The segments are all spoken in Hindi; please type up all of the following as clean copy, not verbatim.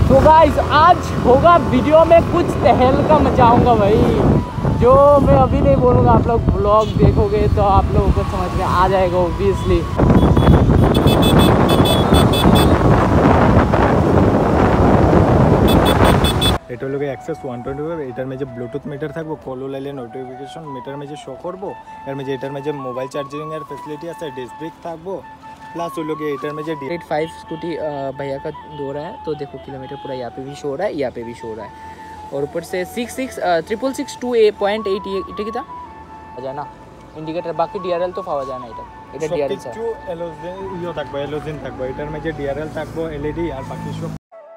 तो गाइस आज होगा वीडियो में कुछ तहलका मचाऊंगा भाई, जो मैं अभी नहीं बोलूँगा। आप लोग ब्लॉग देखोगे तो आप लोगों को समझ में आ जाएगा ऑब्वियसली। এটা হলো অ্যাক্সেস 125 এটার মধ্যে ব্লুটুথ মিটার থাকবো, কল লাইলে নোটিফিকেশন মিটার মধ্যে শো করবো। এর মধ্যে এটার মধ্যে মোবাইল চার্জিং এর ফ্যাসিলিটি আছে, ডিস্ক ব্রেক থাকবो, प्लस वो लोग एटर में जो 85 स्कूटी भैया का दो रहा है, तो देखो किलोमीटर पूरा यहाँ पे भी शो हो रहा है, यहाँ पे भी शो हो रहा है। और ऊपर से 66 এটা কি তা যায় না ইন্ডিকেটর, বাকি ডিআরএল তো পাওয়া যায় না। এটা ডিআরএল কিছু ইও থাকবে, এলোজিন থাকবে, এটার মধ্যে ডিআরএল থাকবে, এলইডি আর বাকি সব।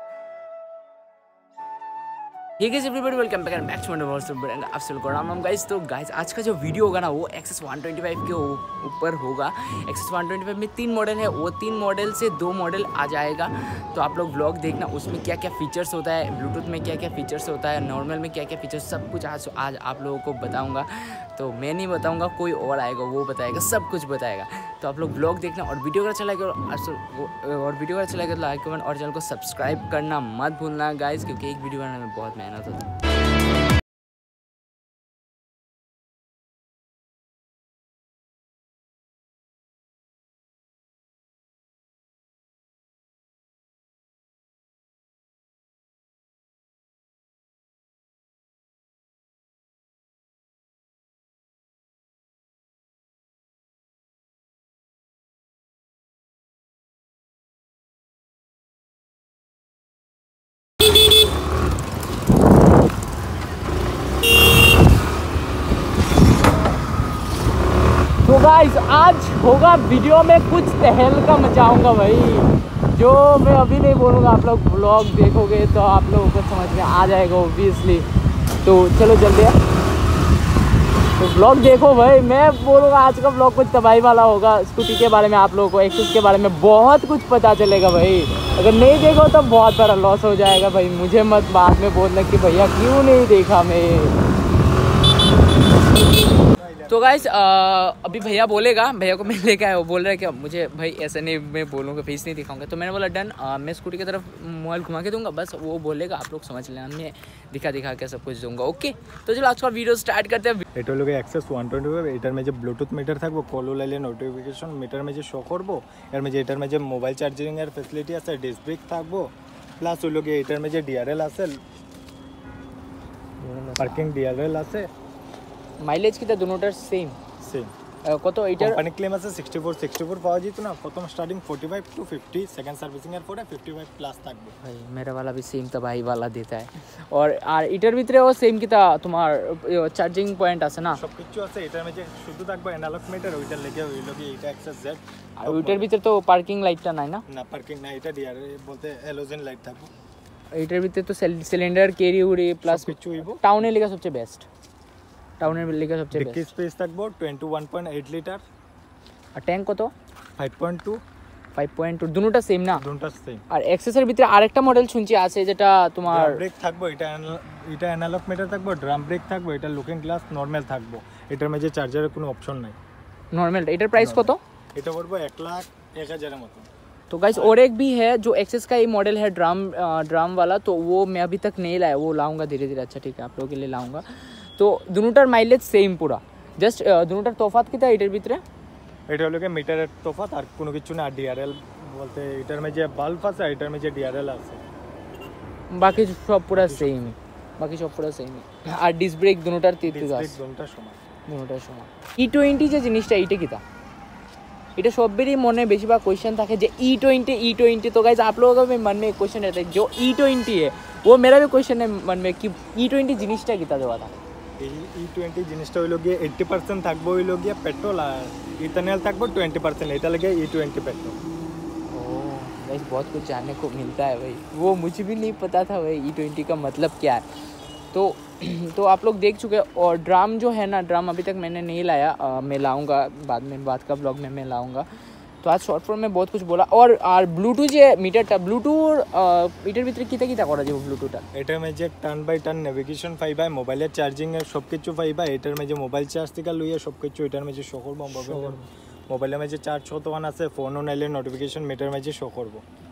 ये guys everybody welcome back and back to my brand अफसल को राम गाइस। तो गाइस आज का जो वीडियो होगा ना वो एक्सेस 125 के ऊपर होगा। एक्सेस 125 में 3 मॉडल है, वो 3 मॉडल से 2 मॉडल आ जाएगा। तो आप लोग व्लॉग देखना, उसमें क्या क्या फीचर्स होता है, ब्लूटूथ में क्या क्या फीचर्स होता है, नॉर्मल में क्या क्या फीचर्स, सब कुछ आज आप लोगों को बताऊँगा। तो मैं नहीं बताऊँगा, कोई और आएगा वो बताएगा, सब कुछ बताएगा। तो आप लोग व्लॉग देखना और वीडियो का अच्छा लगे तो लाइक कमेंट और चैनल को सब्सक्राइब करना मत भूलना गाइस, क्योंकि एक वीडियो बनाने में बहुत मेहनत होता है। तो गाइस आज होगा वीडियो में कुछ तहलका मचाऊंगा भाई, जो मैं अभी नहीं बोलूँगा। आप लोग ब्लॉग देखोगे तो आप लोगों को समझ में आ जाएगा ऑब्वियसली। तो चलो जल्दी तो ब्लॉग देखो भाई। मैं बोलूँगा आज का ब्लॉग कुछ तबाही वाला होगा। स्कूटी के बारे में आप लोगों को, एक्सेस के बारे में बहुत कुछ पता चलेगा भाई। अगर नहीं देखो तो बहुत बड़ा लॉस हो जाएगा भाई। मुझे मत बाद में बोलना कि भैया क्यों नहीं देखा मैं। तो गाइस अभी भैया बोलेगा, भैया को मैं लेके आया, वो बोल रहा है कि मुझे भाई ऐसा नहीं, मैं बोलूँगा फेस नहीं दिखाऊंगा। तो मैंने बोला डन, मैं स्कूटी की तरफ मोबाइल घुमा के दूंगा, बस वो बोलेगा, आप लोग समझ लेना, मैं दिखा के सब कुछ दूंगा। ओके तो चलो आज का वीडियो स्टार्ट करते हैं। এটা হলো অ্যাক্সেস 125 এটার মধ্যে ব্লুটুথ মিটার থাকবো, কল লাইলে নোটিফিকেশন মিটার মধ্যে শো করবো। এটার মধ্যে মোবাইল চার্জিং এর ফ্যাসিলিটি আছে, ডিস্ক ব্রেক থাকবো, প্লাস ওই লোক এটার মধ্যে ডিআরএল আছে, পার্কিং ডিআরএল আছে। মাইলেজ কিটা দুটোটার সেম কত? এটার কোম্পানি ক্লেম আছে 64 পাওয়া যেত না, প্রথম স্টার্টিং 45 টু 50, সেকেন্ড সার্ভিসিং এর পরে 55 প্লাস থাকবে ভাই। मेरा वाला भी सेम था भाई, वाला देता है। और এটার ভিতরে ও সেম কিটা তোমার চার্জিং পয়েন্ট আছে না, সবকিছু আছে। এটার মধ্যে শুধু থাকবে অ্যানালগ মিটার, ওইটা লেগে ওই লোকে এটা এক্সেস জেড। আর ওইটার ভিতরে তো পার্কিং লাইটটা নাই না? না পার্কিং না, এটা ডিআরএল বলতে হ্যালোজেন লাইট থাকবে। এটার ভিতরে তো সিলিন্ডার ক্যারি উড়ি প্লাস কিছু হইব। টাউনে লেগে সবচেয়ে বেস্ট, টাউনের লেগে সবচেয়ে ডিক্কি বেস্ট। স্পেস থাকবে 21.8 লিটার। আর ট্যাঙ্ক কত? 5.2 দুটোটা সেম না? দুটোটা সেম। আর এক্সেসের ভিতরে আরেকটা মডেল শুনছি আছে, যেটা তোমার ব্রেক থাকবে, এটা অ্যানালগ মিটার থাকবে, ড্রাম ব্রেক থাকবে, এটা লুকিং গ্লাস নরমাল থাকবে। এটার মধ্যে চার্জারের কোনো অপশন নাই, नॉर्मल। एटर प्राइस कत? এটা পড়বে 1,01,000 এর মতো। तो गाइस और एक भी है जो एक्सेस का ही मॉडल है, ड्राम वाला, तो वो मैं अभी तक नहीं लाया, वो लाऊंगा धीरे धीरे। अच्छा ठीक है, आप लोगों के लिए लाऊंगा। तो दोनोटार माइलेज सेम पूरा, जस्ट दोनोटार तफात कितना एटर ভিতরে? এটা হলো কি মিটারের তফাৎ, আর কোনো কিছু না। ডিআরএল বলতে এটার মধ্যে বাল্ব আছে, এটার মধ্যে ডিআরএল আছে, বাকি সব পুরো সেম, বাকি সব পুরো সেম। আর ডিস্ক ব্রেক दोनोटार 33 আছে, दोनोटाর সমান। E20 যে জিনিসটা এইটা কিটা? এটা সবেরই মনে বেশিরভাগ কোয়েশ্চেন থাকে যে E20। तो गाइस आप लोगों का भी मन में एक क्वेश्चन रहता है जो E20 है, वो मेरा भी क्वेश्चन है मन में कि E20 জিনিসটা কিটা দেওয়া থাকে। এই E20 জিনিসটা হইলো গিয়ে 80% থাকবে হইলো গিয়ে পেট্রোল, আর ইথানল থাকবে 20%। এটা লাগে E20 पेट्रोल। ओह गाइस बहुत कुछ जानने को मिलता है भाई, वो मुझे भी नहीं पता था भाई E20 का मतलब क्या है। तो आप लोग देख चुके हैं। और ड्राम जो है ना, ड्राम अभी तक मैंने नहीं लाया, मैं लाऊंगा बाद में, बाद का ब्लॉग में मैं लाऊंगा। तो आज शॉर्ट फॉर्म में बहुत कुछ बोला। और ब्लूटूथ যে মিটারটা, ব্লুটুথ এটার ভিতরে কিটা করা যাবে ব্লুটুথটা? এটার মধ্যে টার্ন বাই টার্ন নেভিগেশন পাইবা, মোবাইলের চার্জিং এর সবকিছু পাইবা। এটার মধ্যে মোবাইল চার্জ থেকে লইয়া সবকিছু এটার মধ্যে শো করব। মোবাইলের মধ্যে চার্জ কতক্ষণ আছে, ফোনও নাইলে নোটিফিকেশন মিটার মধ্যে শো করব।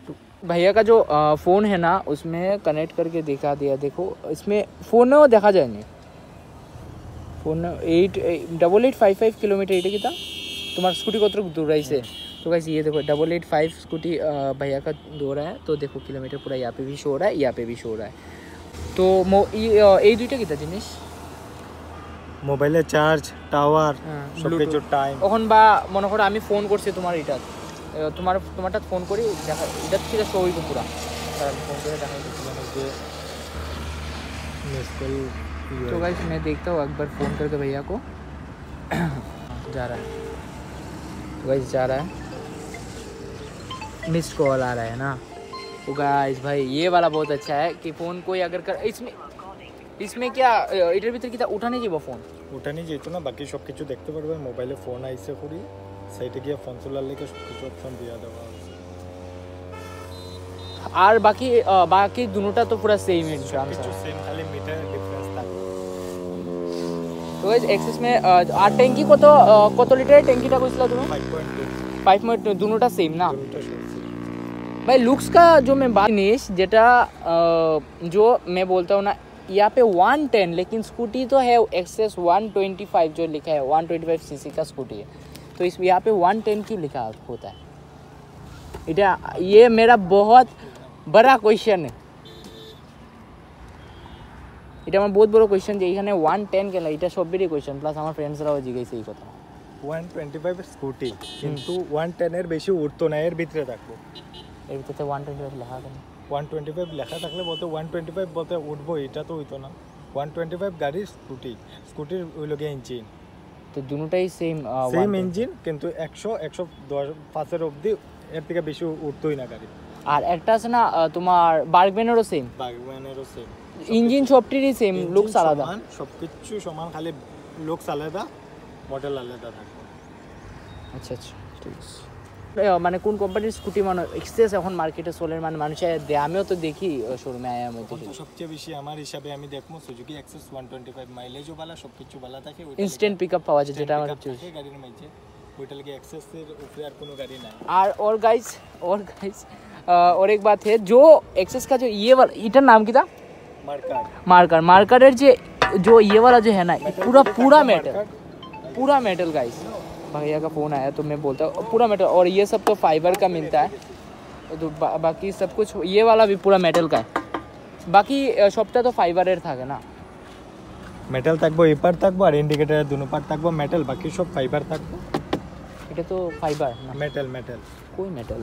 भैया का जो फ़ोन है ना उसमें कनेक्ट करके दिखा दिया। देखो इसमें फ़ोन है वो देखा जाए नहीं। फ़ोन 8855 किलोमीटर এটা কি তা তোমার স্কুটি কত दूर है इसे। तो गाइस ये देखो 885 स्कूटी भैया का दूर है। तो देखो किलोमीटर पूरा यहाँ पे भी शो हो रहा है, यहाँ पे भी शो हो रहा है। तो এই দুইটা কি তা জিনিস মোবাইলের চার্জ টাওয়ার সবকিছু টাইম। এখন বা মনে করো আমি ফোন করছি তোমার এটা তোমারটা ফোন করি দেখা এটা কি শো হইব পুরা। তার ফোন করে দেখাই যে मिस कॉल। तो गाइस मैं देखता हूँ एक बार फ़ोन करके भैया को। जा रहा है तो गाइस जा रहा है, मिस कॉल आ रहा है ना। तो गाइस भाई ये वाला बहुत अच्छा है कि फ़ोन कोई अगर कर इसमें क्या এটার ভিতরে কি তা উঠানে যাব ফোন উঠানি যেত না, বাকি সব কিছু দেখতে পারবে। মোবাইলে ফোন আইসে করি সাইটে গিয়ে ফোন চলার লেগে সব কিছু অপশন দিয়ে দেওয়া আছে। আর বাকি দুটোটা তো পুরো সেম है, কিছু সেম, খালি মিটার ডিফারেন্স থাকে। तो गाइस एक्सेस में আর ট্যাঙ্কি কত লিটারের ট্যাঙ্কিটা কইছিলা তুমি? 5.2 দুটোটা সেম না भाई। लुक्स का जो मैं बात निश जेटा जो मैं बोलता हूँ ना यहाँ पे 110 लेकिन स्कूटी तो है एक्सेस 125 जो लिखा है 125 सीसी का स्कूटी है। तो इस यहाँ पे 110 क्यों लिखा होता है? ये मेरा बहुत बड़ा क्वेश्चन है। এটা আমার বহুত বড় কোয়েশ্চেন যে এখানে 110 কেন, এটা সবেরই কোয়েশ্চেন প্লাস আমার ফ্রেন্ডসরাও জিজ্ঞাসা এই কথা। 125 স্কুটি কিন্তু 110 এর বেশি উঠতো না, এর ভিতরে থাকবো। এর ভিতরে 125 লেখা কেন? 125 লেখা থাকলে বলতে 125 বলতে উঠবো, এটা তো হইতো না। 125 গাড়ির স্কুটির ওই লগে ইঞ্জিন তো দুটোটাই সেম ইঞ্জিন, কিন্তু 100-110 অবধি, এর থেকে বেশি উঠতোই না গাড়ি। আর একটা আছে না তোমার বার্গম্যানেরও সেম ইঞ্জিন, সবটিরই সেম, লুকস আলাদা, সবকিছু সমান, খালি লুকস আলাদা, মডেল আলাদা থাকবে। আচ্ছা আচ্ছা ঠিক আছে। মানে কোন কোম্পানির স্কুটি মানে এক্সেস এখন মার্কেটে চলে, মানে মানুষের আমিও তো দেখি শোরুমে আয়া আমি দেখি। সবচেয়ে বেশি আমার হিসাবে আমি দেখবো সুজুকি এক্সেস 125 মাইলেজও ভালো, সবকিছু ভালো থাকে, ইনস্ট্যান্ট পিকআপ পাওয়া যায় যেটা আমার সবচেয়ে বেশি গাড়ির মধ্যে। ওইটা লাগে এক্সেসের উপরে আর কোনো গাড়ি নাই। और गाइस और एक बात है जो एक्सेस का जो ये वाला इटर नाम की था मार्कर जो ये वाला जो है ना पूरा मेटल गाइस। भैया का फ़ोन आया तो मैं बोलता हूँ पूरा मेटल, और ये सब तो फाइबर का मिलता है। तो बाकी सब कुछ ये वाला भी पूरा मेटल का है, बाकी सबटा तो फाइबारेर থাকে না। মেটাল থাকবো, এই পার্ট থাকবো আর ইন্ডিকেটরের দুনো পার্ট থাকবো মেটাল, বাকি সব ফাইবার থাকবো। এটা তো ফাইবার না, মেটাল কই মেটাল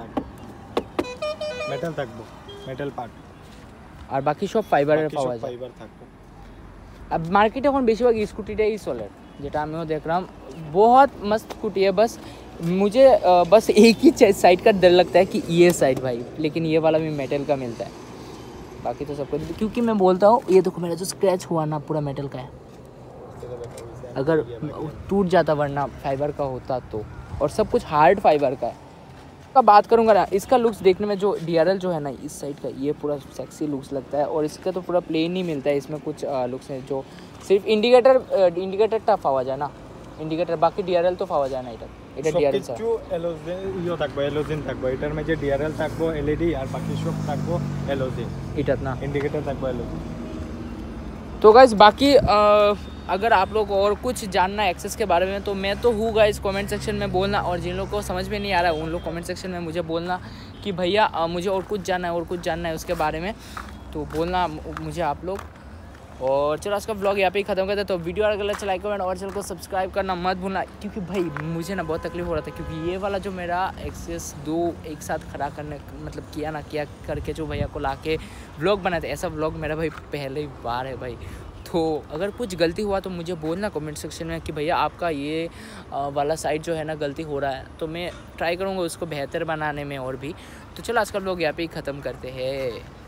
থাকবো মেটাল পার্ট, আর বাকি সব ফাইবারের পাওয়া যায়। ফাইবার থাকবো। अब मार्केट এখন বেশিরভাগ স্কুটিটাই চলে, যেটা আমিও দেখলাম बहुत मस्त स्कूटी है। बस मुझे बस एक ही साइड का डर लगता है कि ये साइड भाई, लेकिन ये वाला भी मेटल का मिलता है, बाकी तो सबको। क्योंकि मैं बोलता हूँ ये देखो मेरा जो स्क्रैच हुआ ना पूरा मेटल का है, अगर टूट जाता वरना फाइबर का होता तो, और सब कुछ हार्ड फाइबर का है। का बात करूँगा ना इसका लुक्स देखने में, जो DRL जो है ना इस साइड का ये पूरा सेक्सी लुक्स लगता है, और इसका तो पूरा प्लेन ही मिलता है। इसमें कुछ लुक्स हैं जो सिर्फ इंडिकेटर टा पावा যায় না, ইন্ডিকেটর বাকি DRL তো পাওয়া যায় না। এটা DRL স্যার কিছু এলোজিন থাকবে, এটার মধ্যে DRL থাকবো, LED আর বাকি সব থাকবো এলোজিন। এটা না इंडिकेटर থাকবো এলোজিন। तो गाइस बाकी अगर आप लोग और कुछ जानना है एक्सेस के बारे में तो मैं तो हूँ गाइस, कमेंट सेक्शन में बोलना, और जिन लोग को समझ में नहीं आ रहा है उन लोग कमेंट सेक्शन में मुझे बोलना कि भैया मुझे और कुछ जानना है उसके बारे में, तो बोलना मुझे आप लोग। और चलो आज का व्लॉग यहाँ पे ही ख़त्म करते हैं। तो वीडियो अगर अच्छा लाइक कमेंट और चैनल को सब्सक्राइब करना मत भूलना, क्योंकि भाई मुझे ना बहुत तकलीफ हो रहा था, क्योंकि ये वाला जो मेरा एक्सेस 2 एक साथ खड़ा करने मतलब किया करके जो भैया को ला के व्लॉग बनाए थे, ऐसा व्लॉग मेरा भाई पहली बार है भाई। तो अगर कुछ गलती हुआ तो मुझे बोलना कमेंट सेक्शन में कि भैया आपका ये वाला साइड जो है ना गलती हो रहा है, तो मैं ट्राई करूँगा उसको बेहतर बनाने में और भी। तो चलो आज का व्लॉग यहाँ पे ही ख़त्म करते हैं।